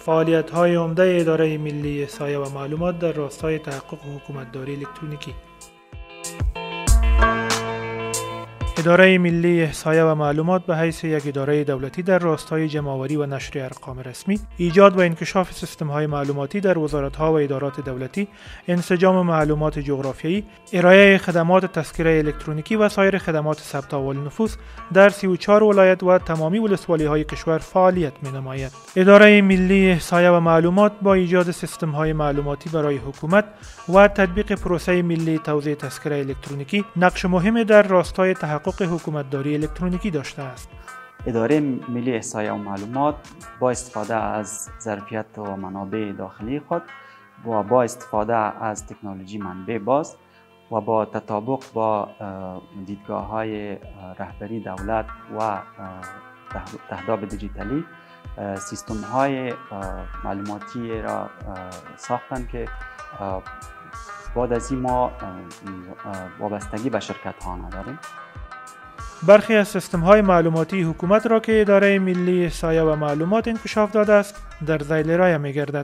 فعالیت‌های عمده اداره ملی احصایه و معلومات در راستای تحقق حکومتداری الکترونیکی. اداره ملی احصایه و معلومات به حیث یک اداره دولتی در راستای جمع‌آوری و نشر ارقام رسمی، ایجاد و انکشاف سیستم‌های معلوماتی در وزارت‌ها و ادارات دولتی، انسجام معلومات جغرافیایی، ارائه خدمات تذکره الکترونیکی و سایر خدمات ثبت احوال نفوس در 34 ولایت و تمامی ولسوالی‌های کشور فعالیت می‌نماید. اداره ملی احصایه و معلومات با ایجاد سیستم‌های معلوماتی برای حکومت و تطبیق پروسه ملی توزیع تذکره الکترونیکی نقش مهمی در راستای تحقق حکومتداری الکترونیکی داشته است. اداره ملی احصایه و معلومات با استفاده از ظرفیت و منابع داخلی خود و با استفاده از تکنولوژی منبع باز و با تطابق با دیدگاه‌های رهبری دولت و تهداب دیجیتالی سیستم‌های معلوماتی را ساختند که بعد از این ما وابستگی به شرکت‌ها نداریم. برخی از سیستم‌های معلوماتی حکومت را که اداره ملی احصایه و معلومات انکشاف داده است در ذیل رعایت می‌گردد.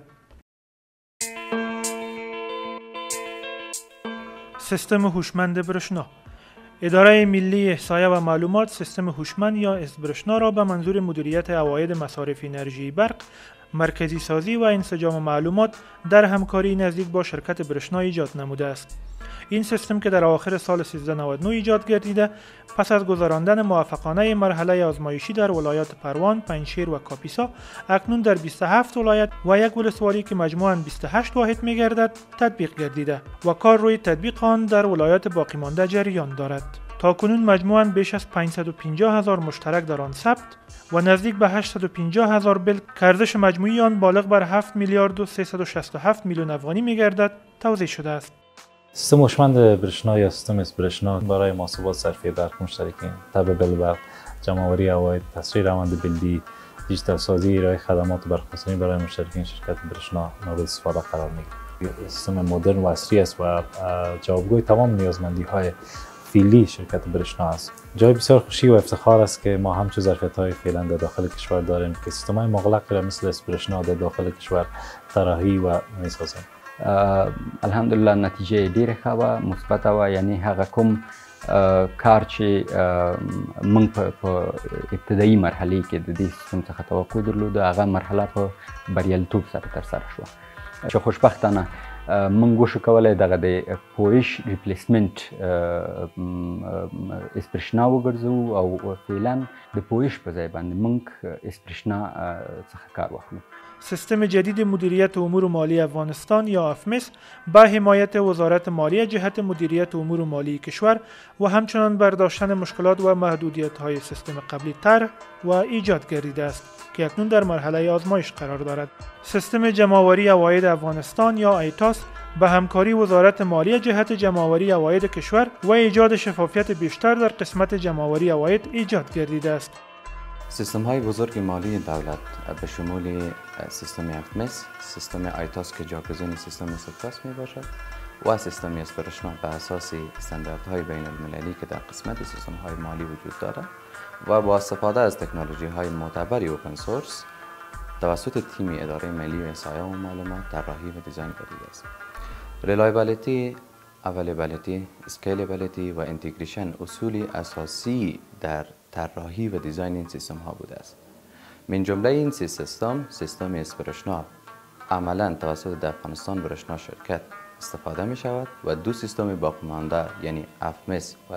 سیستم هوشمند برشنا. اداره ملی احصایه و معلومات سیستم هوشمند یا اسبرشنا را به منظور مدیریت عواید مصارف انرژی برق، مرکزی سازی و انسجام معلومات در همکاری نزدیک با شرکت برشنا ایجاد نموده است. این سیستم که در آخر سال 1399 ایجاد گردیده، پس از گذراندن موفقانه مرحله آزمایشی در ولایات پروان، پنجشیر و کاپیسا، اکنون در 27 ولایت و یک ولسوالی که مجموعاً 28 واحد می‌گردد تطبیق گردیده و کار روی تطبیق آن در ولایات باقی مانده جریان دارد. تاکنون مجموعاً بیش از 550,000 مشترک در آن ثبت و نزدیک به 850,000 بل که ارزش مجموعی آن بالغ بر 7 میلیارد و 367 میلیون افغانی می‌گردد توزیع شده است. سیستم هوشمند برشنا یا سیستم اسبرشنا برای محاسبات صرفه برق مشترکین، تبع برق، جمع‌آوری عواید، تسریع روند بلدی، دیجیتال سازی، ارائه خدمات برق‌رسانی برای مشترکین شرکت برشنا مورد استفاده قرار می‌گیرد. سیستم مدرن و عصری است و جوابگوی تمام نیازمندی‌های فعلی شرکت برشنا است. جای بسیار خوشی و افتخار است که ما همچون ظرفیت‌های فعلا در داخل کشور داریم که سیستم‌های مغلق را مثل اسبرشنا در داخل کشور طراحی و می‌سازیم. الحمدلله نتیجه ډیره ښه وه، مثبته وه. یعنی هغه کوم کار چې موږ په ابتدایي مرحلې کې د دې سیستم څخه توقع درلوده، هغه مرحله په بریالیتوب سره ترسره شوه چې خوشبختانه موږ وشو کولی دغه د پویش ریپلیسمنټ اسپرشنا وګرځوو او فعلا د پویش په ځای باندې موږ اسپرشنا څخه کار واخلو. سیستم جدید مدیریت امور مالی افغانستان یا افمس به حمایت وزارت مالیه جهت مدیریت امور مالی کشور و همچنان برداشتن مشکلات و محدودیت‌های سیستم قبلی طرح و ایجاد گردیده است که اکنون در مرحله آزمایش قرار دارد. سیستم جمع‌آوری عواید افغانستان یا ایتاس به همکاری وزارت مالیه جهت جمع‌آوری عواید کشور و ایجاد شفافیت بیشتر در قسمت جمع‌آوری عواید ایجاد گردیده است. سیستم‌های بزرگ مالی دولت به شمول سیستم افمس، سیستم ایتاس که جاگزین سیستم سکتاس میباشد و سیستم اسپرشنا به اساس استانداردهای بین المللی که در قسمت سیستم‌های مالی وجود دارد و با استفاده از تکنولوژی‌های معتبر اوپن سورس توسط تیم اداره ملی احصایه و معلومات طراحی و دیزاین گردیده است. ریلایبیلیتی، اویلیبیلیتی، اسکیلبیلیتی و اینتگریشن اصولی اساسی در طراحی و دیزاین این سیستم ها بوده است. من جمله این سیستم اسپرشنا عملا توسط در افغانستان برشنا شرکت استفاده می شود و دو سیستم باقی مانده یعنی افمس و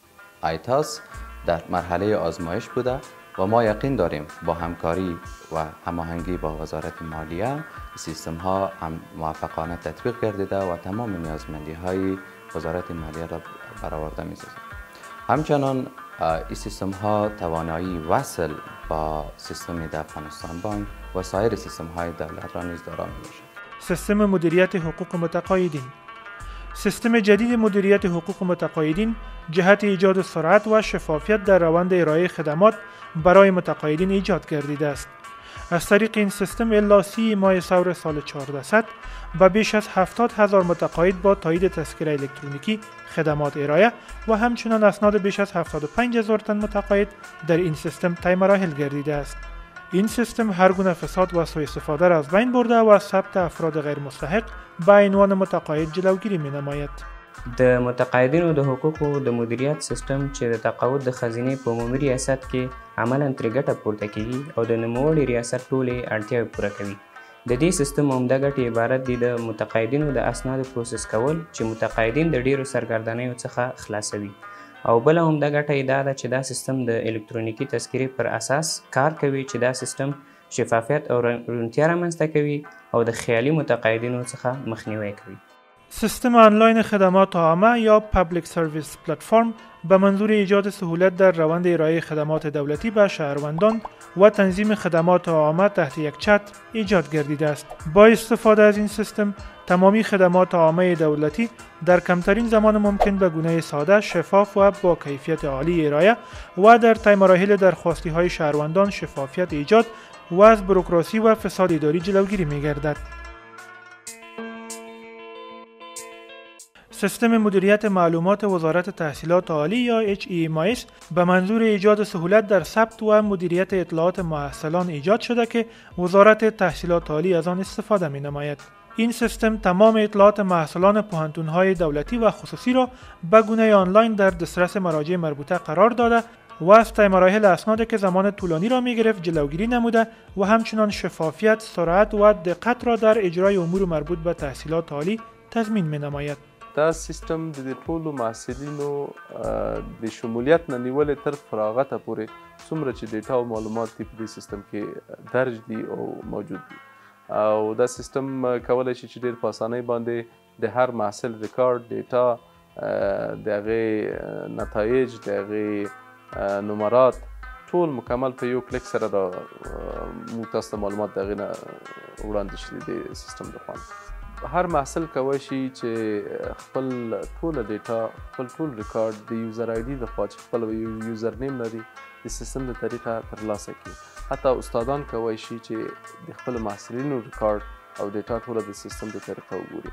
ایتاس در مرحله آزمایش بوده و ما یقین داریم با همکاری و هماهنگی با وزارت مالیه سیستم ها موفقانه تطبیق گردیده و تمام نیازمندی های وزارت مالیه را برآورده می سازد. همچنان این سیستم ها توانایی وصل با سیستم در افغانستان بانک و سایر سیستم های دولت را نیز دارا می باشد. سیستم مدیریت حقوق متقاعدین. سیستم جدید مدیریت حقوق متقاعدین جهت ایجاد سرعت و شفافیت در روند ارائه خدمات برای متقاعدین ایجاد گردیده است. از طریق این سیستم الا 30 ماه ثور سال 1400 به بیش از 70,000 متقاعد با تایید تذکره الکترونیکی خدمات ارائه و همچنان اسناد بیش از 75,000 تن متقاعد در این سیستم طی مراحل گردیده است. این سیستم هر گونه فساد و سوء استفاده را از بین برده و از ثبت افراد غیر مستحق به عنوان متقاعد جلوگیری می‌نماید. د متقاعدینو د حقوقو د مدیریت سیستم چې د تقاعد د خزینې په عمومي ریاست کې عملاً ترې ګټه پورته کیږي او د نوموړي ریاست ټولې اړتیاوې پوره کوي. د دې سیستم عمده ګټې عبارت دي د متقاعدینو د اسنادو پروسس کول چې متقاعدین د ډیرو سرګردانیو څخه خلاصوي، او بله عمده ګټه یې دا ده چې دا سیستم د الکترونیکي تذکرې پر اساس کار کوي چې دا سیستم شفافیت او روڼتیا رامنځته کوي او د خیالي متقاعدینو څخه مخنیوی کوي. سیستم آنلاین خدمات عامه یا پابلیک سرویس پلتفرم به منظور ایجاد سهولت در روند ارائه خدمات دولتی به شهروندان و تنظیم خدمات عامه تحت یک چتر ایجاد گردیده است. با استفاده از این سیستم تمامی خدمات عامه دولتی در کمترین زمان ممکن به گونه ساده، شفاف و با کیفیت عالی ارائه و در طی مراحل درخواستی های شهروندان شفافیت ایجاد و از بوروکراسی و فساد اداری جلوگیری می‌گردد. سیستم مدیریت معلومات وزارت تحصیلات عالی یا HEMIS به منظور ایجاد سهولت در ثبت و مدیریت اطلاعات محصلان ایجاد شده که وزارت تحصیلات عالی از آن استفاده می‌نماید. این سیستم تمام اطلاعات محصلان پوهنتون‌های دولتی و خصوصی را به گونه آنلاین در دسترس مراجع مربوطه قرار داده و از طی مراحل اسنادی که زمان طولانی را می‌گرفت جلوگیری نموده و همچنان شفافیت، سرعت و دقت را در اجرای امور مربوط به تحصیلات عالی تضمین می‌نماید. دا سیستم د ټولو محصلینو د شمولیت نه نیولې تر فراغته پورې څومره چې ډیټا او معلومات دي په دې سیستم کې درج دي او موجود دي، او دا سیستم کولی شي چې ډېر په اسانۍ باندې د هر محصل ریکارډ، ډیټا، د هغې نتایج، د هغې نمرات ټول مکمل په یو کلیک سره موږ تاسو ته معلومات د هغې نه وړاندې شي د سیستم لخوا. هر محصل کولی شي چې خپل ټوله ډیټا، خپل ټول ریکارډ د یوزر آی ډي لخوا چې خپل یوزر نیم لري د سیستم د طریقه ترلاسه کړي. حتی استادان کولی شي چې د خپل محصلینو ریکارډ او ډیټا ټوله د سیستم د طریقه وګوري.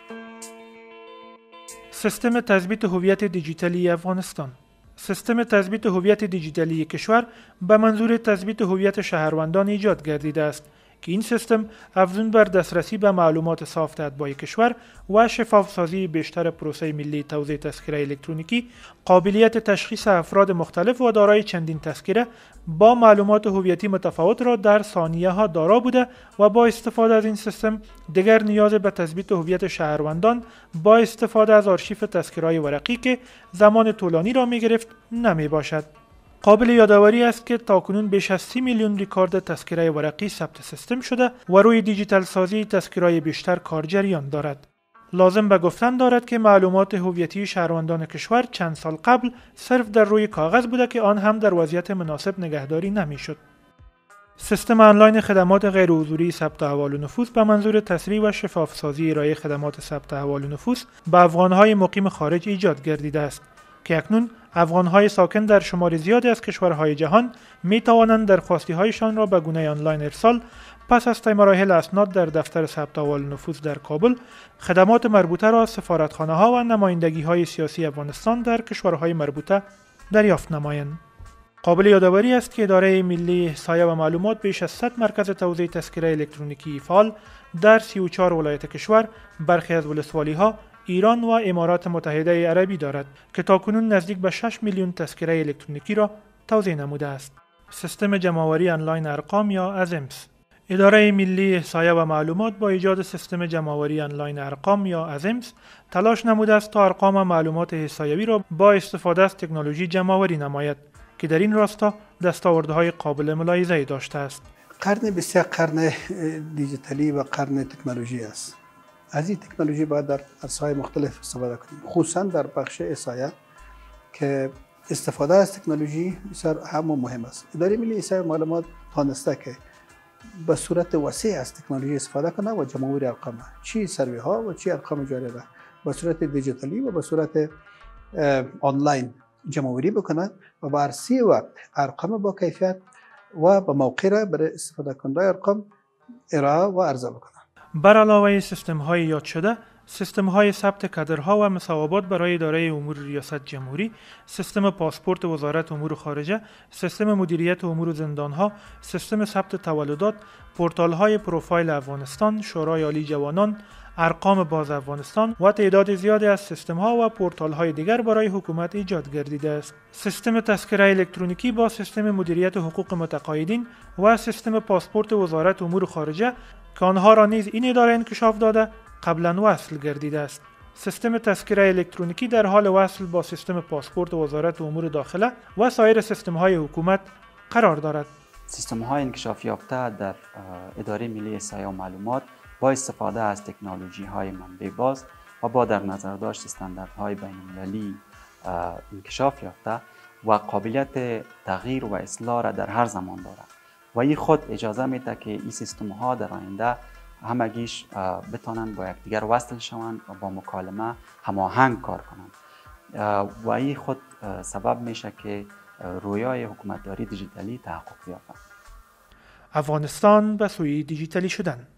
سیستم تثبیت هویت دیجیتالی افغانستان. سیستم تثبیت هویت دیجیتالی کشور به منظور تثبیت هویت شهروندان ایجاد گردیده است که این سیستم افزون بر دسترسی به معلومات صاف اتباع کشور و شفافسازی بیشتر پروسه ملی توزیع تذکره الکترونیکی، قابلیت تشخیص افراد مختلف و دارای چندین تذکره با معلومات هویتی متفاوت را در ثانیه ها دارا بوده و با استفاده از این سیستم دیگر نیاز به تثبیت هویت شهروندان با استفاده از آرشیو تذکره‌های ورقی که زمان طولانی را می گرفت نمی باشد. قابل یادآوری است که تاکنون بیش از 30 میلیون ریکارد تذکره ورقی ثبت سیستم شده و روی دیجیتال سازی تذکره‌های بیشتر کار جریان دارد. لازم به گفتن دارد که معلومات هویتی شهروندان کشور چند سال قبل صرف در روی کاغذ بوده که آن هم در وضعیت مناسب نگهداری نمی‌شد. سیستم آنلاین خدمات غیر حضوری ثبت احوال و نفوس به منظور تسریع و شفافسازی ارائه خدمات ثبت احوال و نفوس به افغان‌های مقیم خارج ایجاد گردیده است که اکنون افغان‌های ساکن در شمار زیادی از کشورهای جهان می‌توانند درخواستی‌هایشان را به گونه آنلاین ارسال، پس از طی مراحل اسناد در دفتر ثبت احوال نفوس در کابل، خدمات مربوطه را از سفارتخانه‌ها و نمایندگی‌های سیاسی افغانستان در کشورهای مربوطه دریافت نمایند. قابل یادآوری است که اداره ملی احصایه و معلومات بیش از 100 مرکز توزیع تذکره الکترونیکی فعال در 34 ولایت کشور، برخی از ولسوالی‌ها، ایران و امارات متحده عربی دارد که تاکنون نزدیک به 6 میلیون تذکره الکترونیکی را توزیع نموده است. سیستم جمع‌آوری آنلاین ارقام یا ازمس. اداره ملی احصایه و معلومات با ایجاد سیستم جمع‌آوری آنلاین ارقام یا ازمس تلاش نموده است تا ارقام و معلومات احصایوی را با استفاده از تکنولوژی جمع‌آوری نماید که در این راستا دستاوردهای قابل ملاحظه‌ای داشته است. قرن 20 قرن دیجیتالی و قرن تکنولوژی است. از این تکنولوژی باید در عرصه‌های مختلف استفاده کنیم، خصوصا در بخش احصایه که استفاده از تکنولوژی بسیار اهم و مهم است. اداره ملی احصایه و معلومات تانسته که به صورت وسیع از تکنولوژی استفاده کنه و جمع‌آوری ارقام، چی سروی ها و چی ارقام جاری به صورت دیجیتالی و به صورت آنلاین جمع‌آوری بکنند و به عرصه وقت ارقام با کیفیت و به موقع را برای استفاده کننده ارقام ارائه و عرضه بکنند. بر علاوه سیستم های یاد شده، سیستم های ثبت کادرها و مصوبات برای اداره امور ریاست جمهوری، سیستم پاسپورت وزارت امور خارجه، سیستم مدیریت امور زندانها، سیستم ثبت تولدات، پورتال های پروفایل افغانستان، شورای عالی جوانان، ارقام باز افغانستان و تعداد زیادی از سیستم ها و پورتال های دیگر برای حکومت ایجاد گردیده است. سیستم تذکره الکترونیکی با سیستم مدیریت حقوق متقاعدین و سیستم پاسپورت وزارت امور خارجه که آنها را نیز این اداره انکشاف داده قبلا وصل گردیده است. سیستم تذکره الکترونیکی در حال وصل با سیستم پاسپورت وزارت امور داخله و سایر سیستم های حکومت قرار دارد. سیستم های انکشاف یافته در اداره ملی احصایه و معلومات با استفاده از تکنولوژی های منبع باز و با در نظر داشت استانداردهای بین المللی انکشاف یافته و قابلیت تغییر و اصلاح را در هر زمان دارد و این خود اجازه میده که این سیستم ها در آینده همگیش بتانند با یکدیگر وصل شوند و با مکالمه هماهنگ کار کنند و این خود سبب میشه که رویای حکومتداری دیجیتالی تحقق یابد. افغانستان به سوی دیجیتالی شدن